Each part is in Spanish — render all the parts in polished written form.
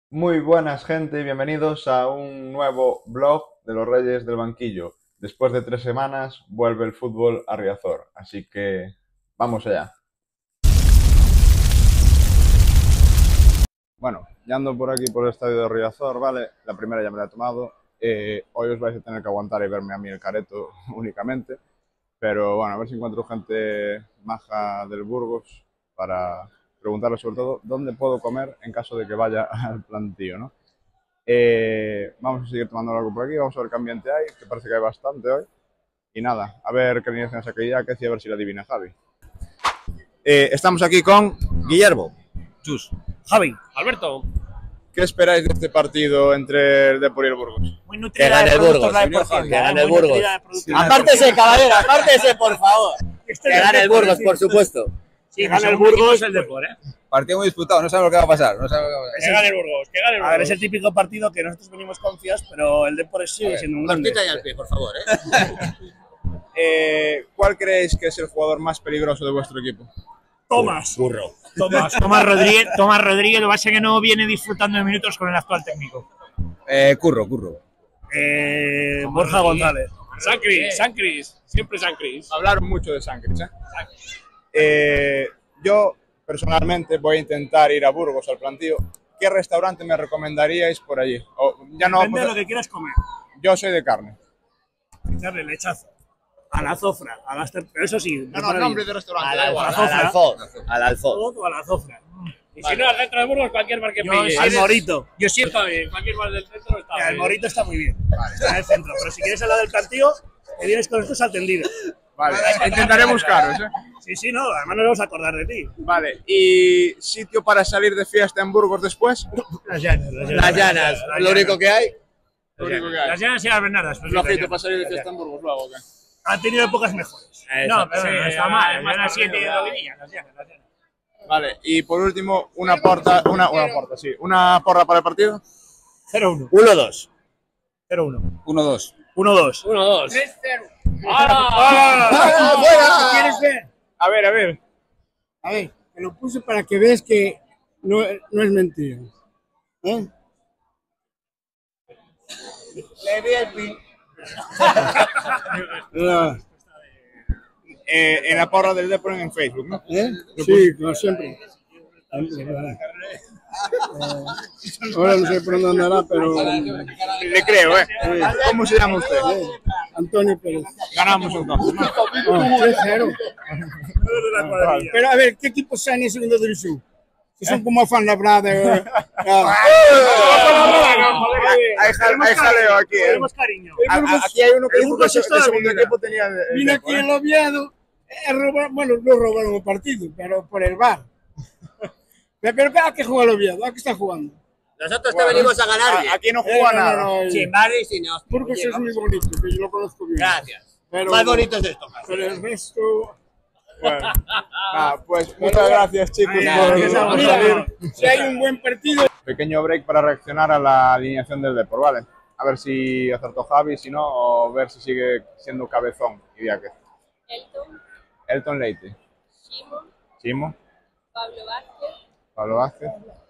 Muy buenas gente y bienvenidos a un nuevo vlog de los Reyes del Banquillo. Después de 3 semanas vuelve el fútbol a Riazor, así que vamos allá. Bueno, ya ando por aquí por el estadio de Riazor, ¿vale? La primera ya me la he tomado. Hoy os vais a tener que aguantar y verme a mí el careto únicamente. Pero bueno, a ver si encuentro gente maja del Burgos para preguntarles sobre todo dónde puedo comer en caso de que vaya al plantío, ¿no? Vamos a seguir tomando algo por aquí, vamos a ver qué ambiente hay, que parece que hay bastante hoy. Y nada, a ver qué alineación saca ya, que a ver si la adivina Javi. Estamos aquí con Guillermo. Chus. Javi. Alberto. ¿Qué esperáis de este partido entre el Depor y el Burgos? Muy nutrida de productos la deportiva. Que gane el Burgos. Sí, Apártese, caballero, apártese, por favor. Que gane el Burgos, por supuesto. Sí, que gane el Burgos el Depor, ¿eh? Partido muy disputado, no sabemos lo que va a pasar. Que gane el Burgos, que gane el Burgos. A ver, es el típico partido que nosotros venimos confiados, pero el Depor sigue siendo un grande. Cortita y al pie, por favor, ¿Cuál creéis que es el jugador más peligroso de vuestro equipo? Tomás. Burro. Tomás Rodríguez, lo que pasa es que no viene disfrutando de minutos con el actual técnico. Curro. Borja González. San Cris, siempre San Cris. Hablaron mucho de Sancris, yo personalmente voy a intentar ir a Burgos al plantío. ¿Qué restaurante me recomendaríais por allí? Ya no, Depende de lo que quieras comer. yo soy de carne. Echarle lechazo. A la azofra, pero eso sí. Nombre de restaurante. Al da igual. Alfo. O a la azofra. Y si no, al centro de Burgos, cualquier bar que pilles. Al Morito. Yo sí está bien, cualquier bar del centro está bien. El Morito está muy bien. Está en el centro. Pero si quieres hablar del plantío, te vienes con estos al tendido. Vale, intentaré buscaros, Sí, no, además nos vamos a acordar de ti. Vale, ¿y sitio para salir de fiesta en Burgos después? Las llanas. Las llanas, lo único que hay. Las llanas y las Bernardas. Pues Flojito para salir de fiesta en Burgos luego, ¿o qué? Han tenido épocas mejores. No, pero no está mal. Las llanas sí han tenido lo que tenían, las llanas. Vale, y por último, una porra para el partido. 0-1. 1-2. 0-1. 1-2. 1-2. 1-2. 3-0. ¿Quieres ver? A ver. A ver, te lo puse para que veas que no es mentira. ¿Eh? No, En la porra del Depor en Facebook, ¿no? ¿eh? Sí, como siempre. Ahora no sé por dónde andará, pero Le creo, ¿Cómo se llama usted? Antonio Pérez. Ganamos entonces, ¿no? 3-0. Pero a ver, ¿qué equipos hay en segunda división? Que son como Fan Labrada. Hay jaleo aquí, Tenemos cariño. Aquí hay uno que dijo que Burgos el es toda la segundo vida. equipo tenía... Vino aquí el Oviedo, bueno, no robaron el partido, pero por el VAR. Pero ¿a qué juega el Oviedo? ¿A qué está jugando? Nosotros te venimos a ganar. Aquí no juega nada. No, Sin bares y sin hostias. Burgos es muy bonito, que yo lo conozco bien. Gracias. Pero, Más bonito es esto. pero el resto... Bueno, pues muchas gracias, chicos, Gracias a por vosotros. salir. Si hay un buen partido... Pequeño break para reaccionar a la alineación del Depor, ¿vale? A ver si acertó Javi, si no, o ver si sigue siendo cabezón Idiáquez. Elton Leite. Chimo. Pablo Vázquez.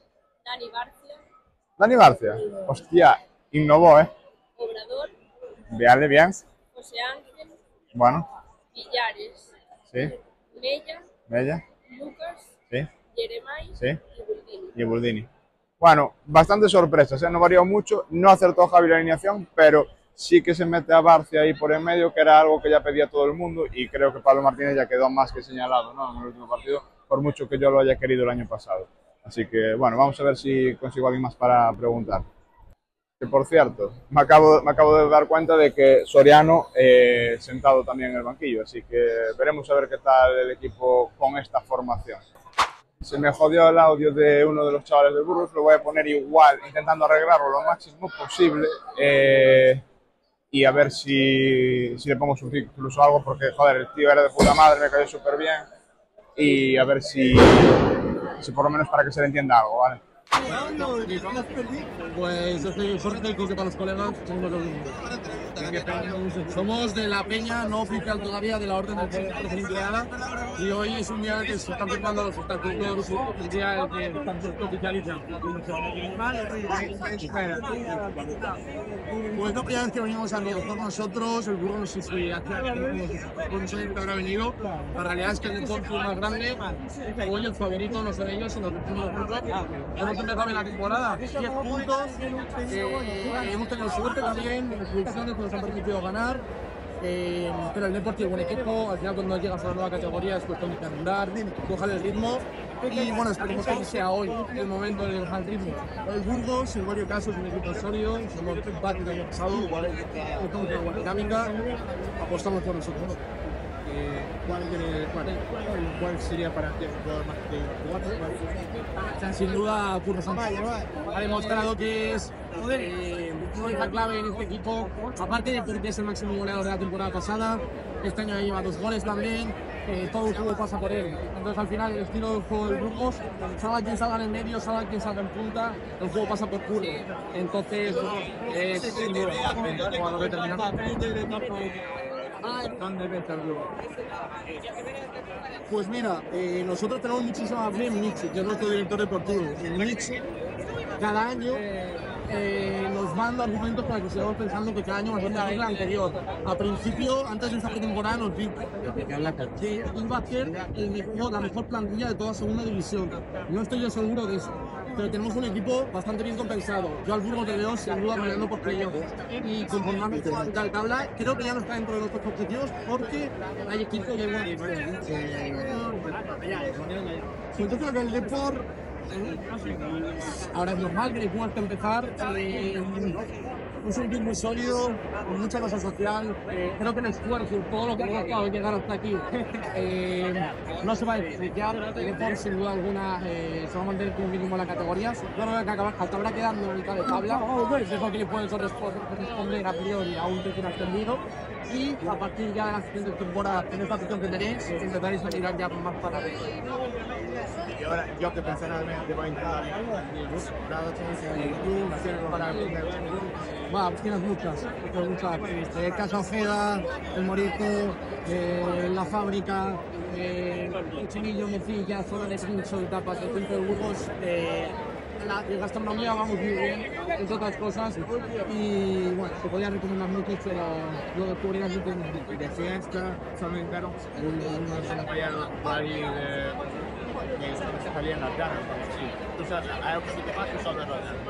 Dani Barcia. Hostia, innovó, Obrador, Veale bien. José Ángel, Bueno, Villares, sí. Mella, Bella. Lucas, Sí. Jeremai Sí. y Buldini. Y Buldini. Bueno, bastantes sorpresas, no varió mucho, no acertó Javi la alineación, pero sí que se mete a Barcia ahí por en medio, que era algo que ya pedía todo el mundo, y creo que Pablo Martínez ya quedó más que señalado, ¿no? En el último partido, por mucho que yo lo haya querido el año pasado. Así que, bueno, vamos a ver si consigo a alguien más para preguntar. Que por cierto, me acabo de dar cuenta de que Soriano sentado también en el banquillo, así que veremos a ver qué tal el equipo con esta formación. Se me jodió el audio de uno de los chavales del Burgos, lo voy a poner igual, intentando arreglarlo lo máximo posible y a ver si le pongo incluso algo, porque joder, el tío era de puta madre, me cayó súper bien y a ver si por lo menos para que se le entienda algo, ¿vale? Pues yo soy Jorge del Coque para los colegas, somos de la peña no oficial todavía de la Orden de la Empleada y hoy es un día en el que se están firmando los estatutos, el día en el que se oficializan. Pues no primera vez que venimos a negociar nosotros, el burro no sé si habrá venido, la realidad es que el deporte más grande, hoy el favorito no son ellos, sino que nosotros. Hemos empezado bien la temporada, 10 puntos, hemos tenido suerte también, las producciones que nos han permitido ganar, pero el Depor tiene buen equipo, al final cuando llegas a la nueva categoría es cuestión de andar, coger el ritmo y bueno, esperemos que sea hoy el momento de dejar el ritmo. El Burgos, en varios casos, es un equipo sólido, somos empate el año pasado, igual estamos en buena dinámica, apostamos por nosotros. ¿Cuál sería para ti el jugador más que sin duda, Curro Sánchez ha demostrado que es una clave en este equipo, aparte de porque es el máximo goleador de la temporada pasada, este año lleva 2 goles también, todo el juego pasa por él. Entonces al final el estilo del juego del Burgos, salga quien salga en el medio, salga quien salga en punta, el juego pasa por Curro. Entonces es sin duda el jugador determinante. ¿Dónde ves al Burgos? Pues mira, nosotros tenemos muchísima fe en Michi, que es nuestro director deportivo. En Michi, cada año nos manda argumentos para que sigamos pensando que cada año va a ser mejor que el anterior. A principio, antes de esta pretemporada, nos dijo que iba a ser la mejor plantilla de toda segunda división. No estoy yo seguro de eso, pero tenemos un equipo bastante bien compensado. Yo al Burgos le veo sin duda peleando por playoffs y conformando la tabla, creo que ya no está dentro de nuestros objetivos porque hay equipos que entonces el Depor ahora es normal que le tengas que empezar. Es un equipo muy sólido, con mucha cosa social. Creo que el esfuerzo, todo lo que hemos estado llegar hasta aquí, no se va a despreciar. El Depor, sin duda alguna, se va a mantener como mínimo en la categoría. Yo creo que acabará quedando en mitad de tabla. Es lo que le puede corresponder a priori a un tercer ascendido. Y a partir ya de la siguiente temporada, en esta afición que tenéis, intentaréis salir ya más para arriba. Y ahora, yo que personalmente voy a entrar bueno, tienes muchas. El Casa Ojeda, el Morito, la fábrica, el Chinillo, Mecilla, zona de Pincho y tapas del centro de Burgos. La gastronomía vamos muy bien, entre otras cosas, y bueno, se podía recomendar mucho, pero lo descubrirás mucho de fiesta, solamente unos compañeros por ahí que se salían las ganas, sí. Entonces, ¿hay algo que te pasa sobre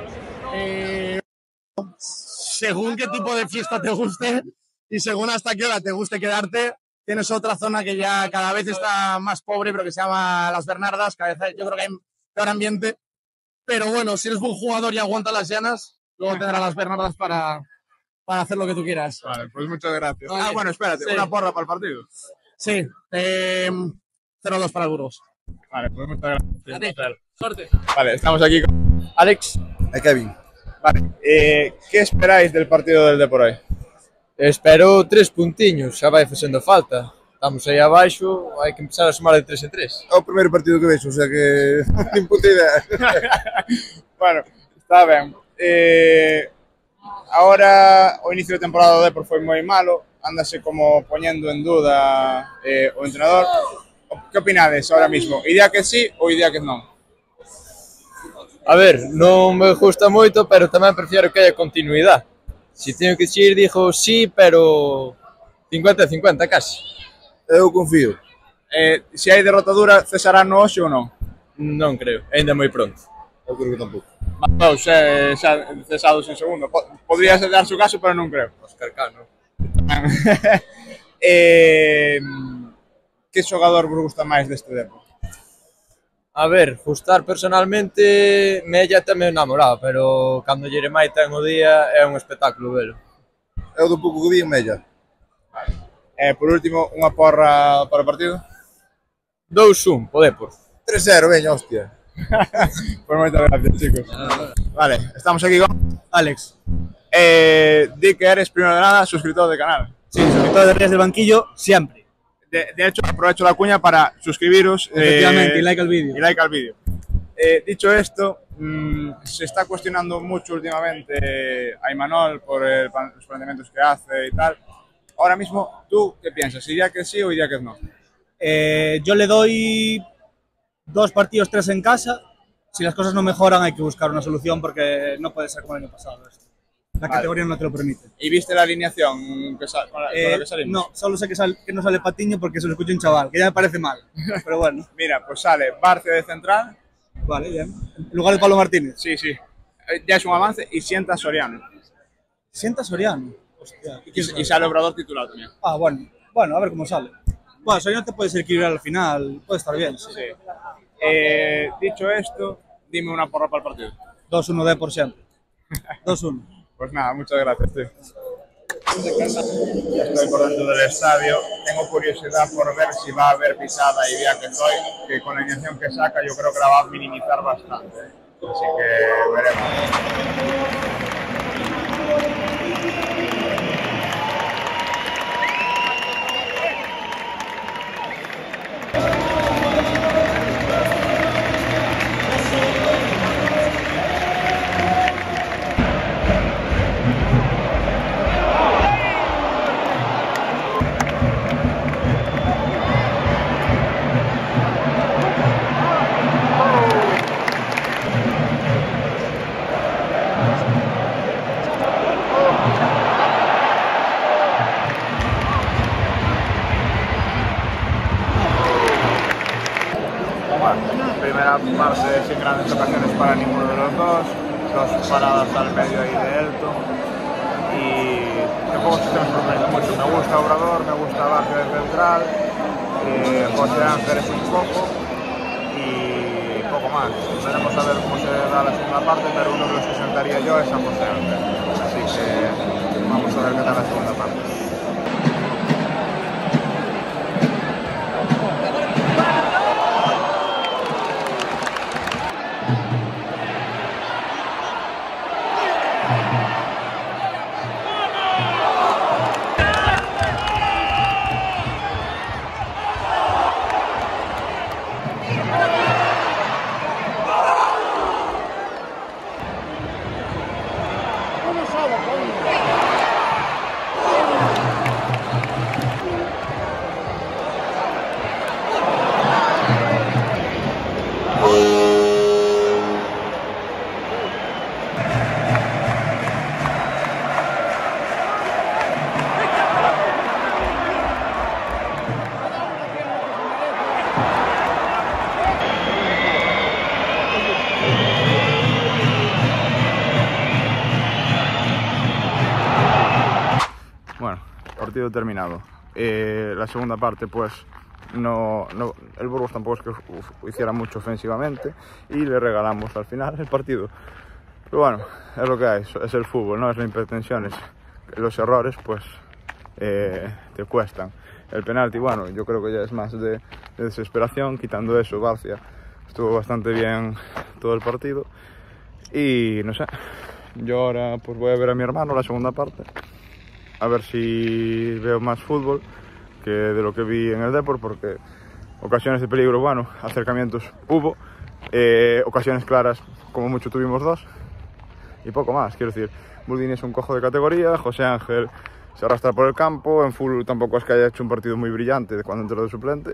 los según qué tipo de fiesta te guste y según hasta qué hora te guste quedarte, tienes otra zona que ya cada vez está más pobre, pero que se llama Las Bernardas, cada vez yo creo que hay peor ambiente. Pero bueno, si eres buen jugador y aguantas las llanas, luego tendrás Las Bernardas para hacer lo que tú quieras. Vale, pues muchas gracias. Vale. Bueno, espérate, Sí. una porra para el partido. Sí, 0-2 para Burgos. Vale, pues muchas gracias. Suerte. Vale, estamos aquí con Alex. Kevin. Vale, ¿qué esperáis del partido del Depor hoy? Espero 3 puntiños, xa vai facendo falta. Estamos aí abaixo, hai que empezar a sumar de 3 en 3. É o primeiro partido que vexo, o sea que nin puta idea. Bueno, está ben. Ahora o inicio de temporada do Depor foi moi malo, ándase como poñendo en duda o entrenador. Que opinades ahora mismo? Idea que sí ou idea que non? A ver, non me gusta moito, pero tamén prefiero que haya continuidade. Se teño que dicir, digo sí, pero 50-50 casi. Eu confío. Se hai derrota dura, cesarán no hoxe ou non? Non creo, ainda moi pronto. Eu creo que tampouco. Vamos, xa cesados en segundo. Podría ser dar su caso, pero non creo. Oscar Cano. Que xogador vos gusta máis deste Depor? A ver, gustar personalmente, Mella tamén namorado, pero cando Jeremai ten o día é un espectáculo velo. Eu do pouco que vi en Mella. Por último, unha porra para o partido? 2-1, po Depor. 3-0, veña, hostia. Pues moitas gracias, chicos. Vale, estamos aquí con Alex. Di que eres, primero de nada, suscriptor del canal. Sí, suscriptor de Reyes del Banquillo, siempre. De hecho, aprovecho la cuña para suscribiros. Efectivamente, y like al vídeo. Dicho esto, se está cuestionando mucho últimamente a Imanol por los planteamientos que hace y tal. Ahora mismo, ¿tú qué piensas? ¿Iría que sí o iría que no? Yo le doy 2 partidos, 3 en casa. Si las cosas no mejoran hay que buscar una solución porque no puede ser como el año pasado esto. La categoría no te lo permite. ¿Y viste la alineación con la que salimos? No, solo sé que no sale Patiño porque se lo escucha un chaval, que ya me parece mal, pero bueno. Mira, pues sale Barcia de central. Vale, bien. En lugar de Pablo Martínez. Sí, sí. Ya es un avance y sienta a Soriano. ¿Sienta a Soriano? Hostia. Y sale Obrador titular también. Ah, bueno. Bueno, a ver cómo sale. Bueno, Soriano te puedes equilibrar al final, puede estar bien. Sí. Dicho esto, dime una porra para el partido. 2-1 de por siempre. 2-1. Pues nada, muchas gracias, tío. Ya estoy por dentro del estadio. Tengo curiosidad por ver si va a haber pisada y ya que estoy, que con la alineación que saca yo creo que la va a minimizar bastante. Así que veremos. Primera parte sin grandes ocasiones para ninguno de los dos paradas al medio ahí de Elton y tampoco se me sorprende mucho. Me gusta Obrador, me gusta Barcia de central, José Ángel es un poco y poco más. Veremos a ver cómo se da la segunda parte, pero uno de los que sentaría yo es a José Ángel, así que vamos a ver qué tal la segunda parte. Bueno, partido terminado. La segunda parte, pues, el Burgos tampoco es que hiciera mucho ofensivamente y le regalamos al final el partido. Pero bueno, es lo que hay, es el fútbol, ¿no? Es la impretensión, los errores, pues, te cuestan. El penalti, bueno, yo creo que ya es más de desesperación, quitando eso, Barcia estuvo bastante bien todo el partido. Y no sé, yo ahora pues voy a ver a mi hermano la segunda parte. A ver si veo más fútbol que de lo que vi en el Depor, porque ocasiones de peligro, bueno, acercamientos hubo, ocasiones claras como mucho tuvimos 2 y poco más. Quiero decir, Buldini es un cojo de categoría, José Ángel se arrastra por el campo, en full tampoco es que haya hecho un partido muy brillante cuando entró de suplente,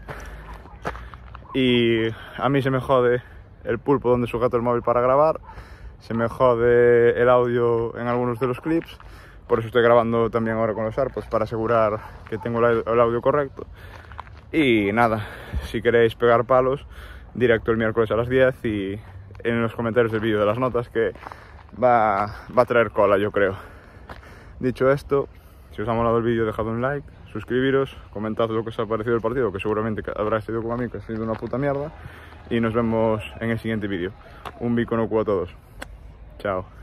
y a mí se me jode el pulpo donde sujeto el móvil para grabar, se me jode el audio en algunos de los clips. Por eso estoy grabando también ahora con los AirPods, para asegurar que tengo el audio correcto. Y nada, si queréis pegar palos, directo el miércoles a las 10 y en los comentarios del vídeo de las notas, que va a traer cola, yo creo. Dicho esto, si os ha molado el vídeo, dejad un like, suscribiros, comentad lo que os ha parecido el partido, que seguramente habrá sido como a mí, que ha sido una puta mierda. Y nos vemos en el siguiente vídeo. Un bicono a todos. Chao.